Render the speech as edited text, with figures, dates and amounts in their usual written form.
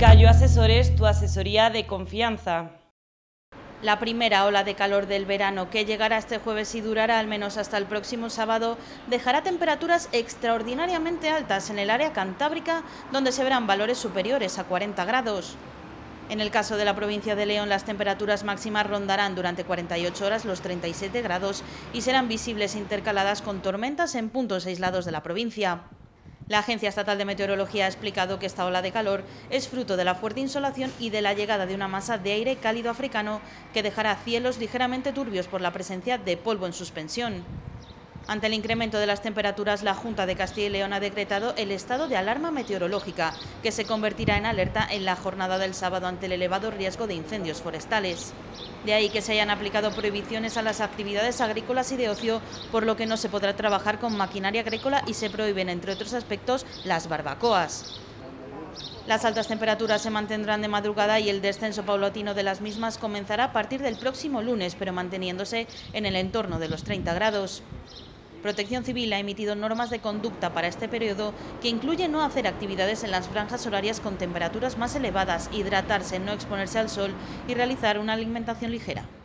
Gallo Asesores, tu asesoría de confianza. La primera ola de calor del verano, que llegará este jueves y durará al menos hasta el próximo sábado, dejará temperaturas extraordinariamente altas en el área cantábrica, donde se verán valores superiores a 40 grados. En el caso de la provincia de León, las temperaturas máximas rondarán durante 48 horas los 37 grados y serán visibles intercaladas con tormentas en puntos aislados de la provincia. La Agencia Estatal de Meteorología ha explicado que esta ola de calor es fruto de la fuerte insolación y de la llegada de una masa de aire cálido africano que dejará cielos ligeramente turbios por la presencia de polvo en suspensión. Ante el incremento de las temperaturas, la Junta de Castilla y León ha decretado el estado de alarma meteorológica, que se convertirá en alerta en la jornada del sábado ante el elevado riesgo de incendios forestales. De ahí que se hayan aplicado prohibiciones a las actividades agrícolas y de ocio, por lo que no se podrá trabajar con maquinaria agrícola y se prohíben, entre otros aspectos, las barbacoas. Las altas temperaturas se mantendrán de madrugada y el descenso paulatino de las mismas comenzará a partir del próximo lunes, pero manteniéndose en el entorno de los 30 grados. Protección Civil ha emitido normas de conducta para este periodo que incluyen no hacer actividades en las franjas horarias con temperaturas más elevadas, hidratarse, no exponerse al sol y realizar una alimentación ligera.